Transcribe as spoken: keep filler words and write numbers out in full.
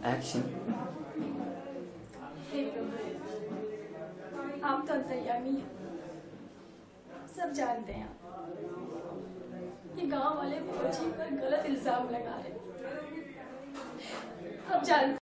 Action. हे प्रभु, आप तो अंतर्यामी हैं, सब जानते हैं आप। ये गांव वाले फौजी पर गलत इल्जाम लगा रहे हैं। आप जानते